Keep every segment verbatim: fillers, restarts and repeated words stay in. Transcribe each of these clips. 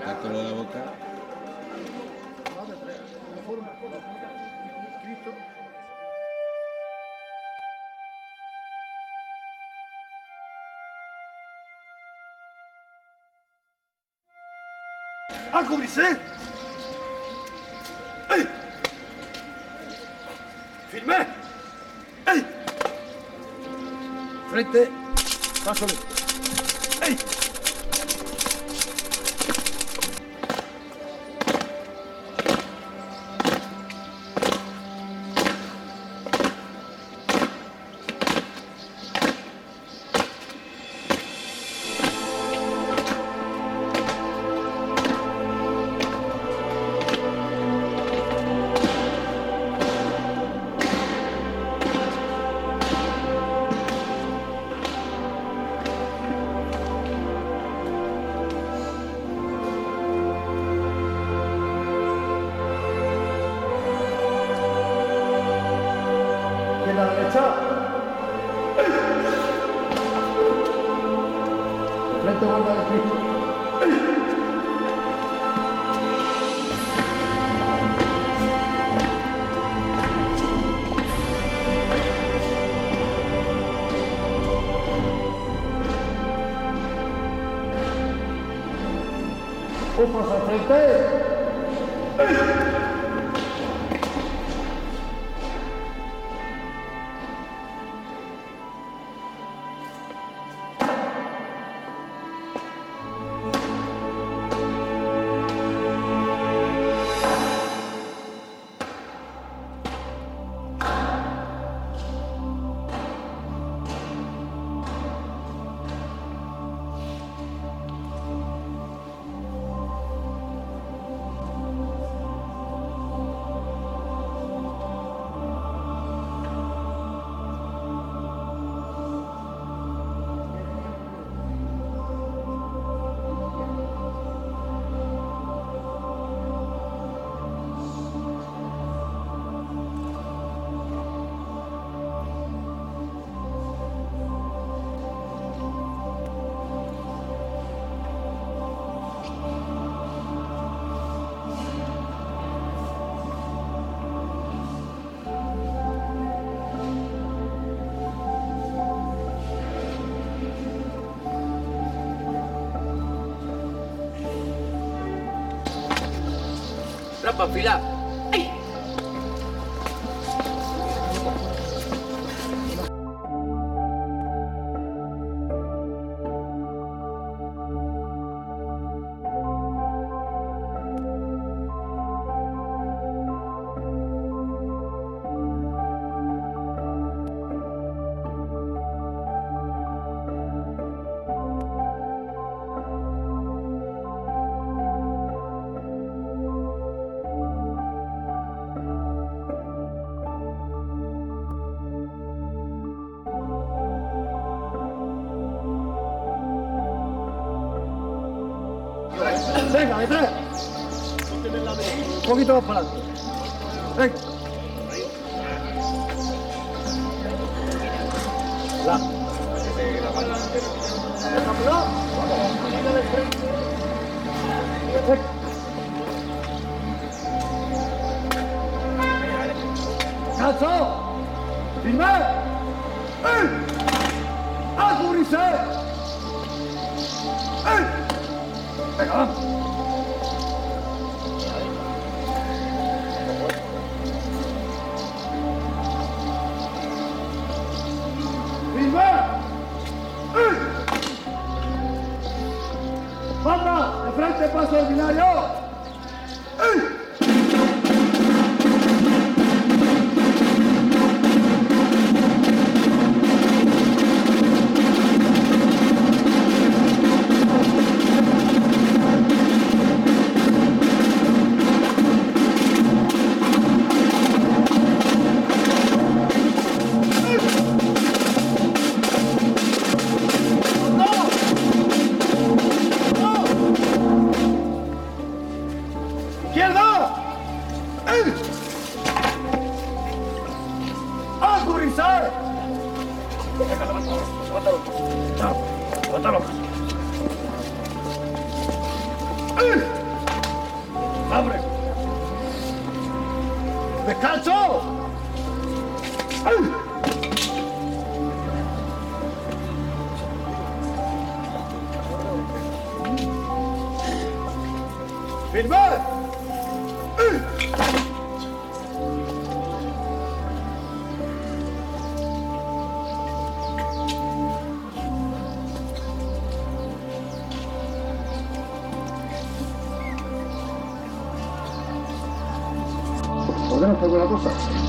Sacándolo de la boca. ¡A cubrirse! ¡Ey! ¡Firme! ¡Ey! Frente. Paso lento. ¡Ey! En la derecha. De frente, guarda de Cristo. Un paso al frente. Trampa, fila. ¡Ay! Venga, detrás. Un poquito más para adelante. Venga. La. Venga, vamos. De frente. Venga. ¡Cacho! ¡Firme! ¡Ey! ¡A cubrirse! ¡Ey! Venga, vamos. ¡Firme! ¡Ey! ¡Banda! ¡De frente, paso ordinario! ¡Ey! ¡Izquierda! Descanso. ¡Ay! ¡Firmar! ¡Ay! ¿Ordenas alguna cosa?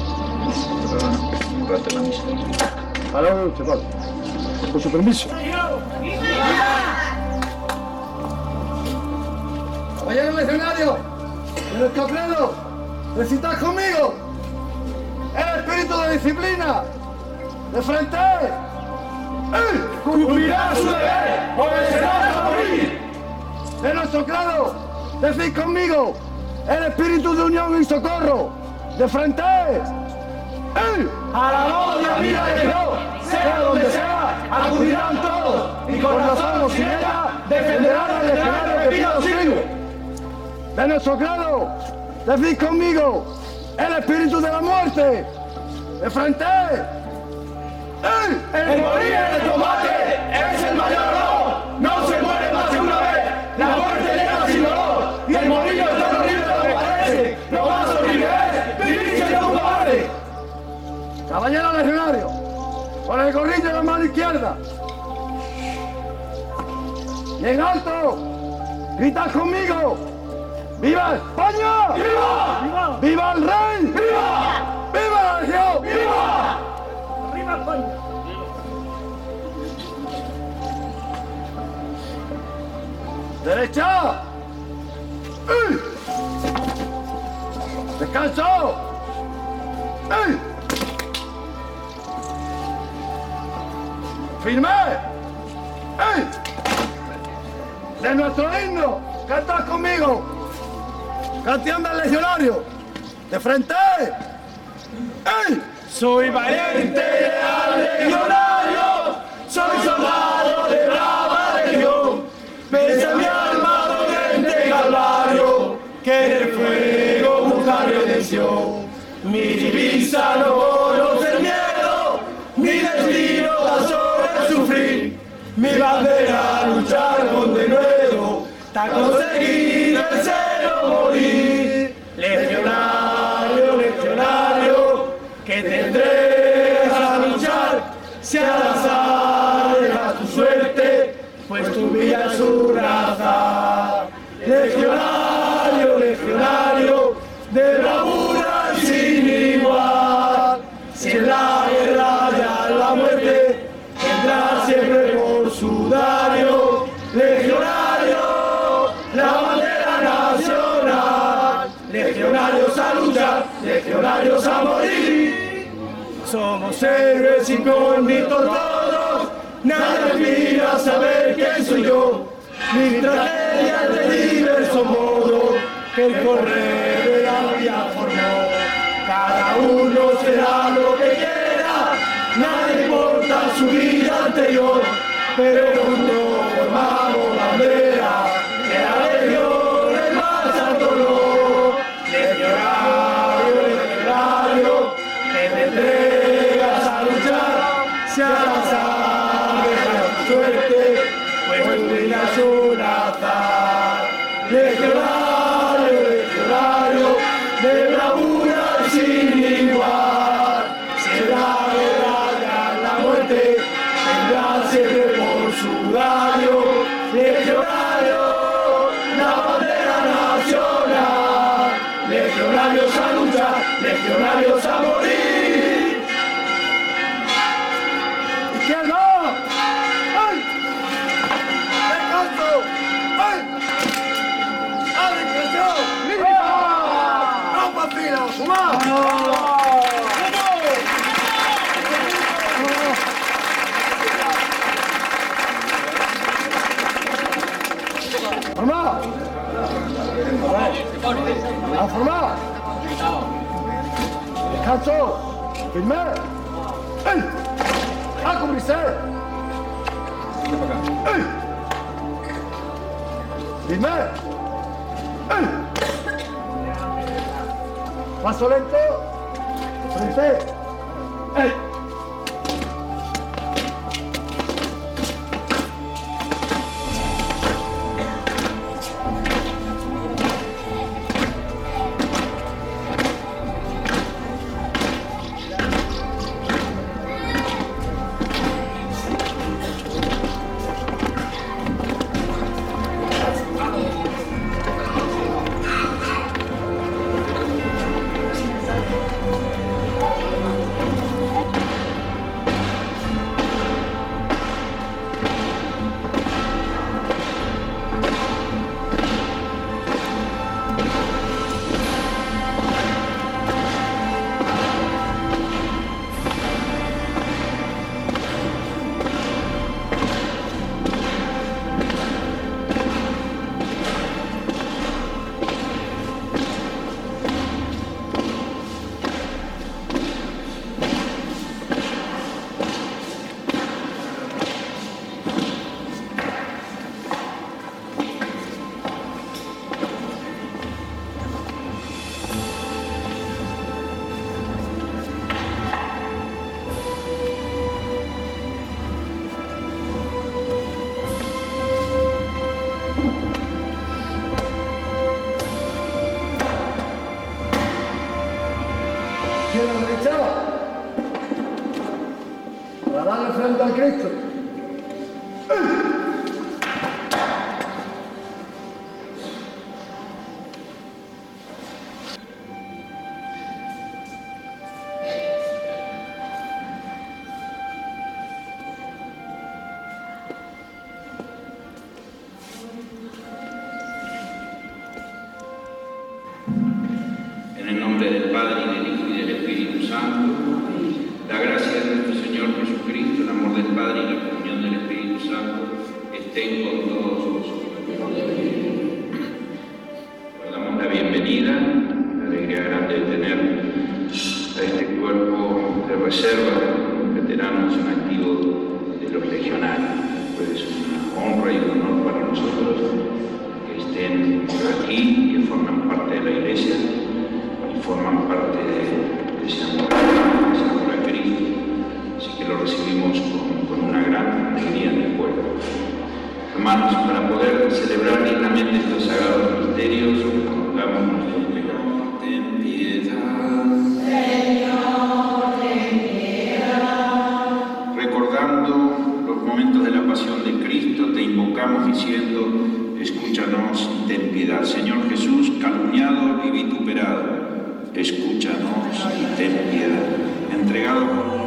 Un rato en la misa. Ahora un chaval. Con su permiso. Caballero legionario, en el caprero, recitad conmigo el espíritu de disciplina, de frente. ¡Él cumplirá su deber, obedecerá hasta morir! De nuestro claro, decid conmigo el espíritu de unión y socorro, de frente. ¡Él! A la voz de la vida de Dios, sea donde sea, acudirán todos, y con razón o sin ella, defenderán al legionario que pida auxilio. De nuestro claro, decid conmigo el espíritu de la muerte, de frente. ¡Él! El morir en el combate es el mayor horror. No se muere más que una vez. La muerte llega sin dolor. Y el morir es tan horrible como parece. Lo más horrible es vivir siendo un cobarde. Caballero legionario, con el gorrillo en la mano izquierda. Y en alto, gritad conmigo. ¡Viva España! ¡Viva! ¡Viva! ¡Viva el rey! ¡Viva! ¡Viva la legión! ¡Viva! ¡Viva España! ¡Derecha! ¡Ey! ¡Descanso! ¡Ey! ¡Firme! ¡Ey! ¡De nuestro himno! ¡Cantad conmigo! ¡Canción del legionario! ¡De frente! ¡Ey! Soy valiente y leal legionario, soy soldado de brava legión. Pese mi alma doliente calvario, que en el fuego busca redención. Mi divisa no conoce el miedo, mi destino da sobre el sufrir. Mi bandera luchar con denuedo, hasta conseguir el cero morir. Legionario, legionario, que te entregas a luchar, si al azar dejas tu suerte, pues tu vida es su raza. Legionario, legionario, de bravura sin igual, si en la guerra ya la muerte, vendrá siempre por sudario. Legionario, la bandera nacional, legionarios a luchar, legionarios a morir. Somos héroes incógnitos todos, nadie aspira a saber quién soy yo. Mi tragedia es de diverso modo, que el correr de la vida formó. Cada uno será lo que quiera, nada importa su vida anterior, pero juntos formamos bandera, que la legión es más alto honor. Legionario, legionario, que te entregas a luchar, si al azar dejas tu suerte, pues tu vida es una azar. Legionario, legionario, de bravura sin igual, si en la guerra ya la muerte, vendrá siempre por sudario. Legionario, la bandera nacional, legionarios a luchar, legionarios a morir. ¡Izquierda! ¡Ay! ¡Descanso! ¡Ay! ¡A discreción! ¡Viva! ¡Rompa fila! ¡Sumá! ¡Formá! ¡A formar! ¡Descanso! ¡Firme! ¡Ey! ¡A cubrirse! ¡Ey! ¡Firme! ¡Ey! Paso lento frente. ¡Ey! Izquierda, derecha. Para darle frente al Cristo. En el nombre del Padre, y del Hijo, y del Espíritu Santo, la gracia de nuestro Señor Jesucristo, el amor del Padre y la comunión del Espíritu Santo estén con todos vosotros. Les damos la bienvenida, la alegría grande de tener a este cuerpo de reserva, veteranos en activo de los legionarios. Pues es una honra y un honor para nosotros que estén aquí, que forman parte de la Iglesia, forman parte de ese amor, de ese amor a Cristo, así que lo recibimos con, con una gran alegría en el pueblo. Hermanos, para poder celebrar dignamente estos sagrados misterios, pongamos nuestro Señor, ten piedad. Señor, ten piedad. Recordando los momentos de la pasión de Cristo, te invocamos diciendo, escúchanos y ten piedad. Señor Jesús, calumniado y vituperado, escúchanos y ten piedad. Entregado por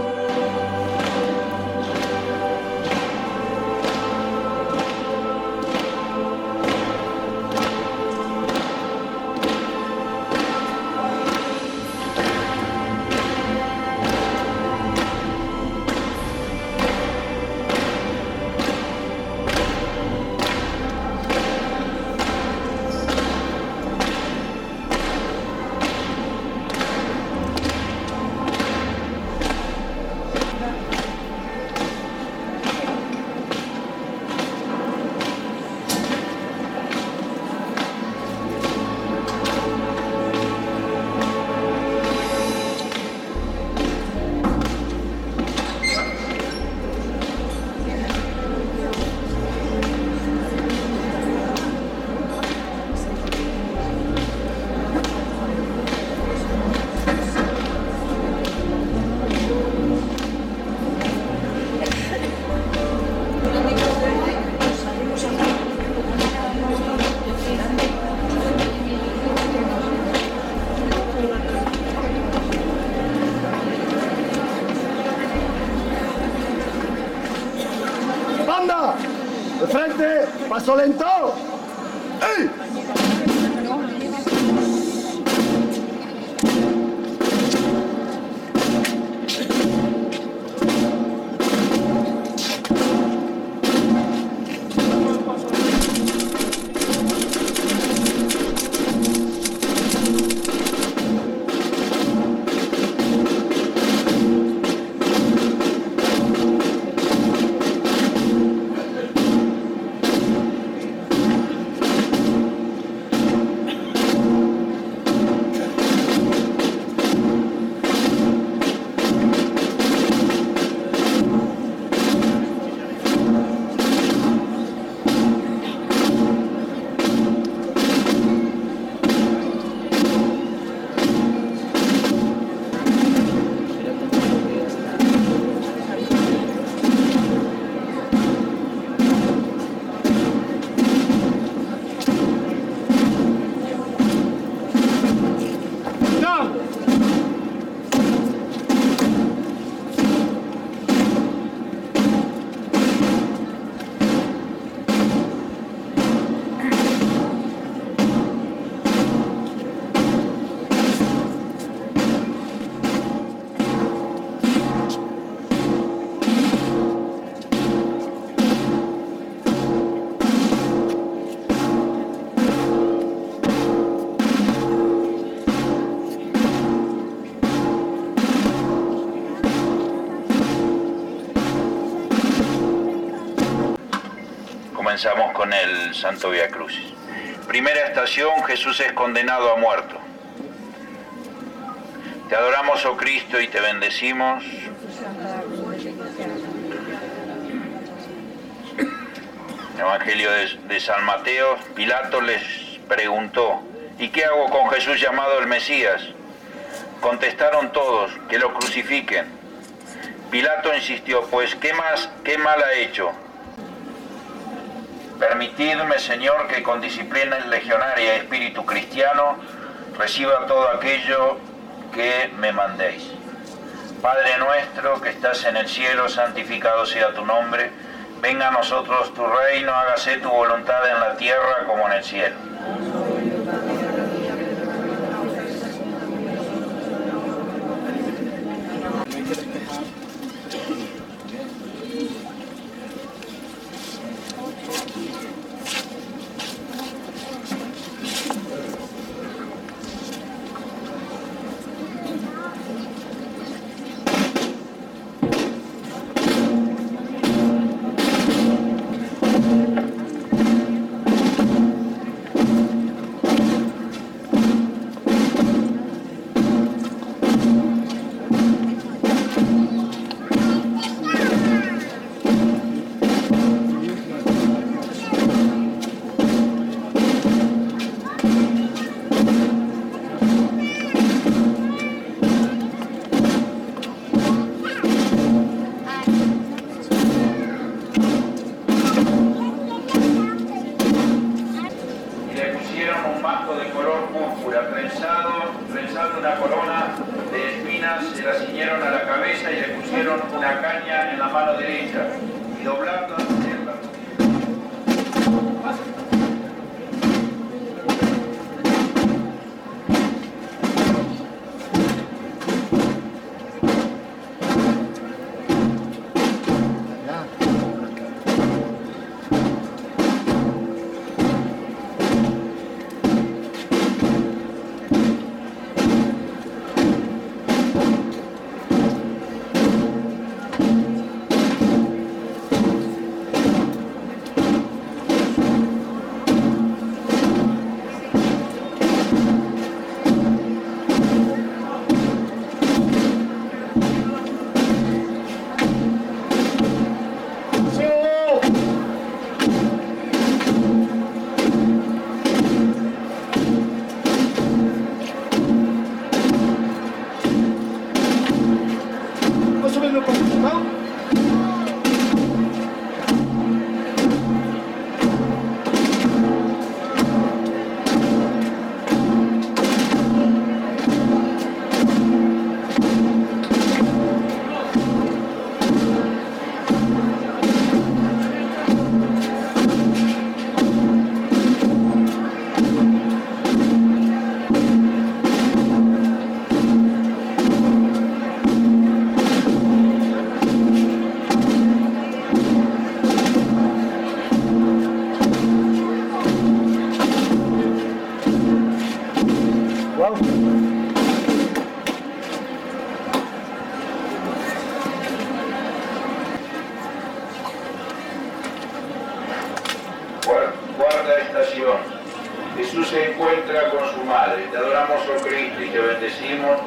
de frente, paso lento. ¡Ey! comenzamos con el Santo Vía Crucis. Primera estación, Jesús es condenado a muerto. Te adoramos, oh Cristo, y te bendecimos. Evangelio de, de San Mateo. Pilato les preguntó: ¿y qué hago con Jesús llamado el Mesías? Contestaron todos: que lo crucifiquen. Pilato insistió: pues ¿qué más, qué mal ha hecho? Permitidme, Señor, que con disciplina legionaria y espíritu cristiano reciba todo aquello que me mandéis. Padre nuestro que estás en el cielo, santificado sea tu nombre. Venga a nosotros tu reino, hágase tu voluntad en la tierra como en el cielo. Cuarta estación. Jesús se encuentra con su madre. Te adoramos, oh Cristo, y te bendecimos.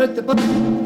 frente, pa.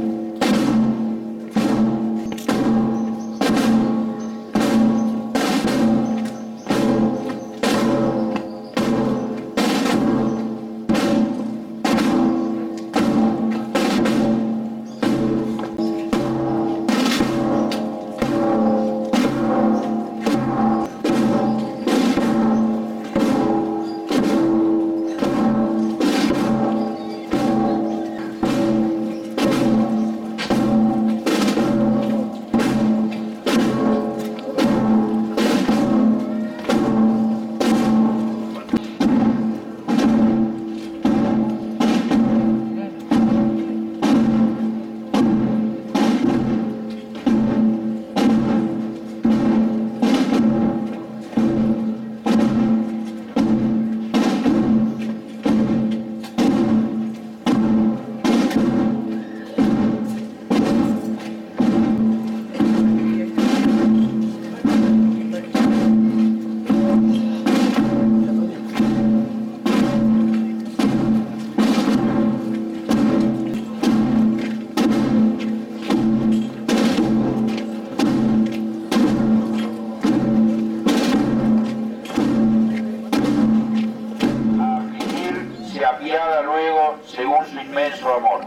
Apiada luego según su inmenso amor.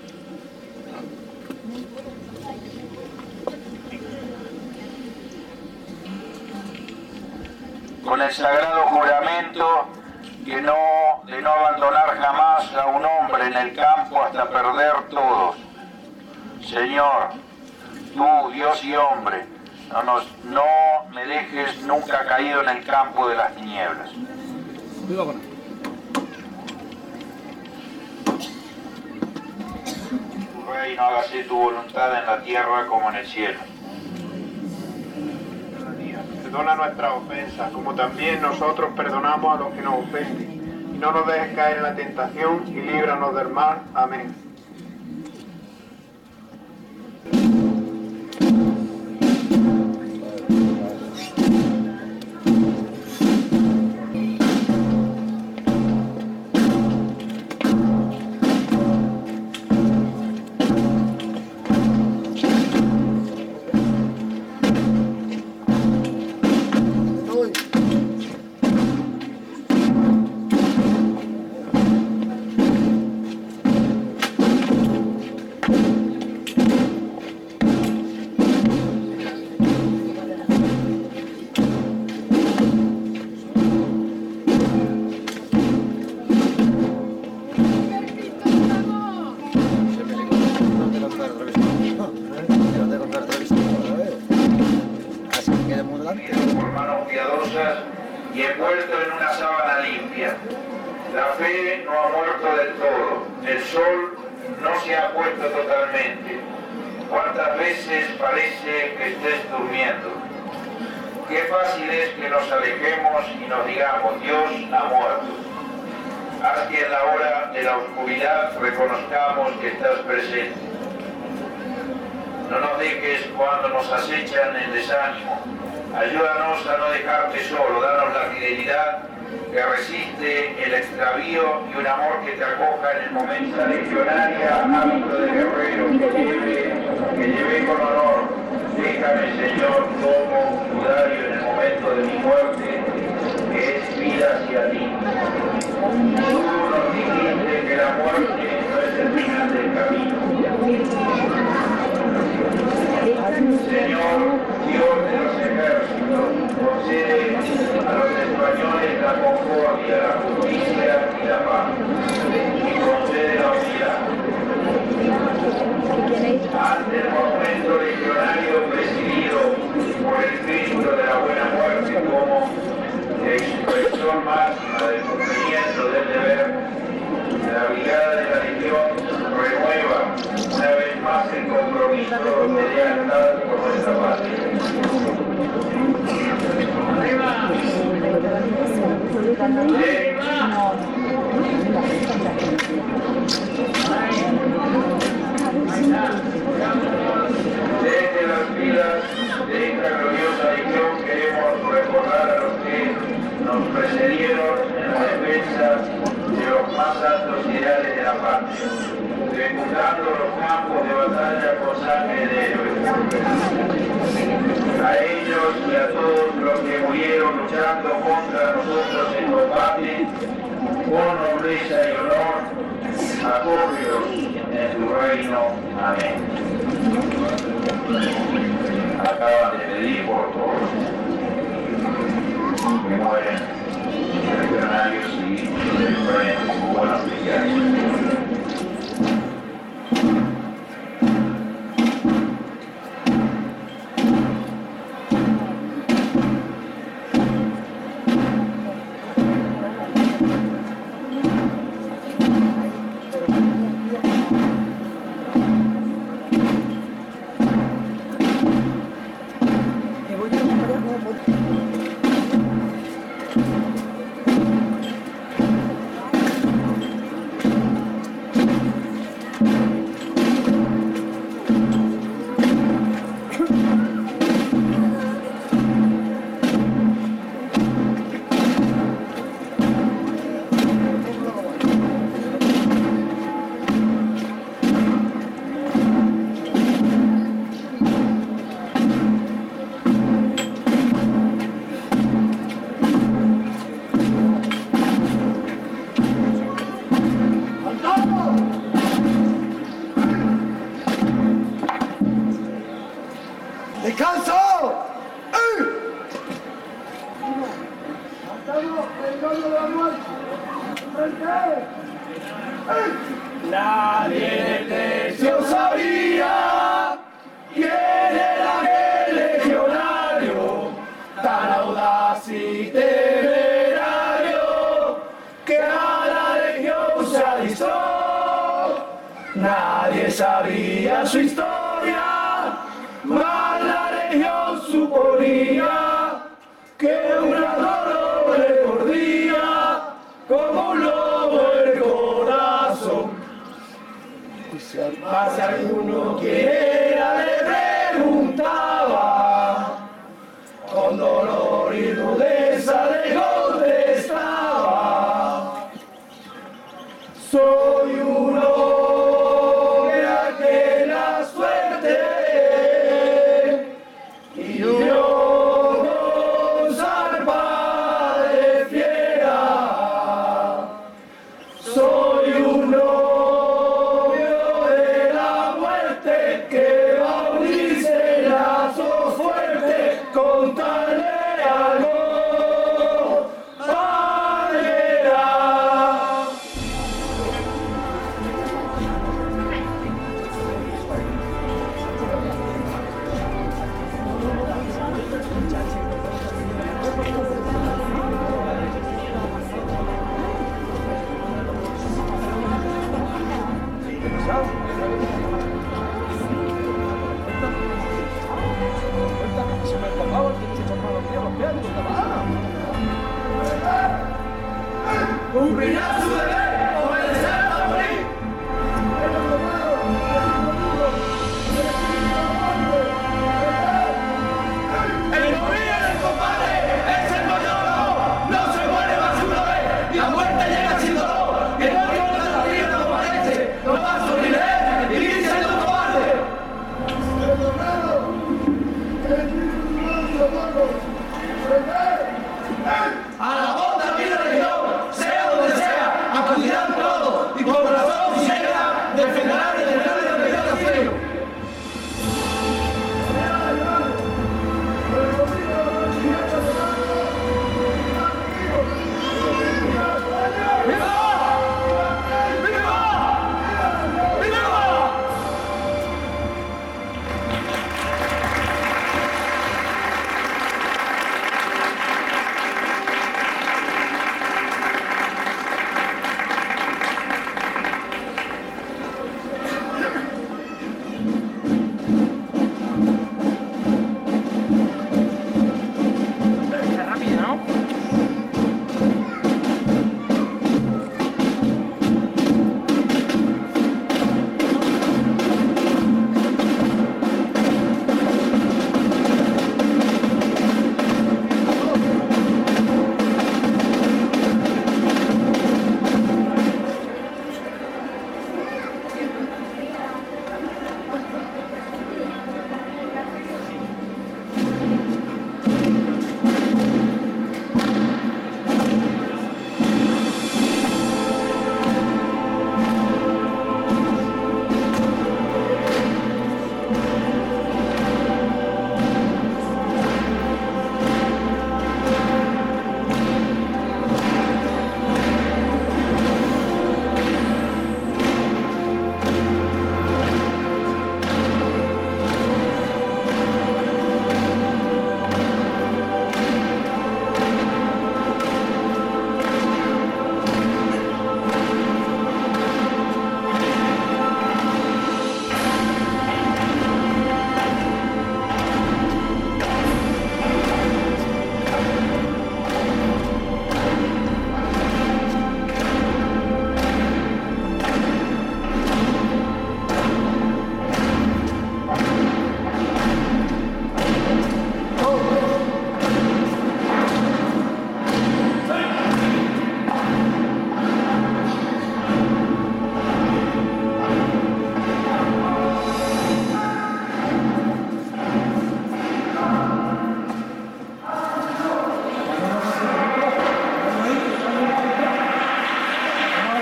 Con el sagrado juramento que no, de no abandonar jamás a un hombre en el campo hasta perder todos. Señor, tú, Dios y hombre, no, nos, no me dejes nunca caído en el campo de las tinieblas. Reino, hágase tu voluntad en la tierra como en el cielo. Perdona nuestras ofensas, como también nosotros perdonamos a los que nos ofenden. Y no nos dejes caer en la tentación y líbranos del mal. Amén. Por manos piadosas y envuelto en una sábana limpia. La fe no ha muerto del todo, el sol no se ha puesto totalmente. ¿Cuántas veces parece que estés durmiendo? Qué fácil es que nos alejemos y nos digamos, Dios ha muerto. Haz que en la hora de la oscuridad reconozcamos que estás presente. No nos dejes cuando nos acechan el desánimo. Ayúdanos a no dejarte solo, danos la fidelidad que resiste el extravío y un amor que te acoja en el momento legionaria, hábito de guerrero que lleve, que lleve con honor. Déjame, Señor, como sudario en el momento de mi muerte, que es vida hacia ti. Tú nos dijiste que la muerte no es el final del camino. Señor, Dios de los ejércitos, concede a los españoles la concordia, la justicia y la paz, y concede la unidad. Ante el monumento legionario presidido por el Cristo de la buena muerte como expresión máxima del cumplimiento del deber, la brigada de la Legión renueva una vez más el compromiso de lealtad por nuestra patria. Desde las filas de esta gloriosa legión queremos recordar a los que nos precedieron en la defensa de los más altos ideales de la patria, fecundando los sangre de héroes. A ellos y a todos los que murieron luchando contra nosotros en combate, con nobleza y honor, acógelos en tu reino. Amén. Acaban de pedir por todos que mueren legionarios y delincuentes como buenos cristianos. ¡Descanso! ¡Eh! ¡Cantamos el nombre de la muerte! ¡Frente! ¡Eh! Nadie del tercio sabía quién era aquel legionario, tan audaz y temerario, que a la legión se alistó. Nadie sabía su historia, mas la legión suponía que un adoro le mordía como un lobo el corazón. Mas si alguno quién era le preguntaba, con dolor y rudeza le contestaba: soy un hombre a que la suerte y yo con zarpa de fiera. Soy un novio de la muerte que va a unirse lazo fuerte con tal algo bandera. Cumplirá su deber, obedecer a morir. El morir en el combate es el mayor dolor. No se muere más que una vez. La muerte llega sin dolor. Que no quiere la vida no parece. No va a sonreír y vivir siendo un cobarde. A la voz de la legión, sea donde sea, a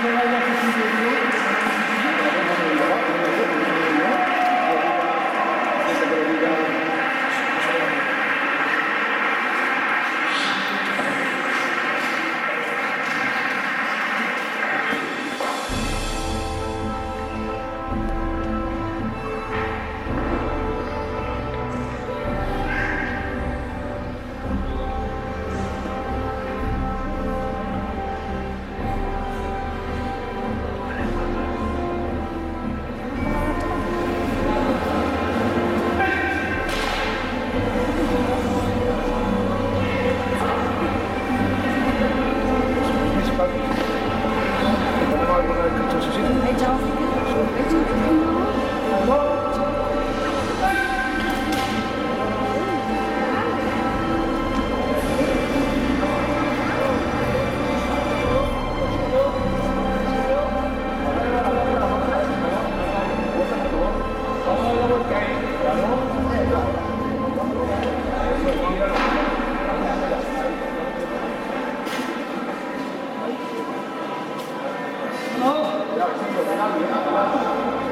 No.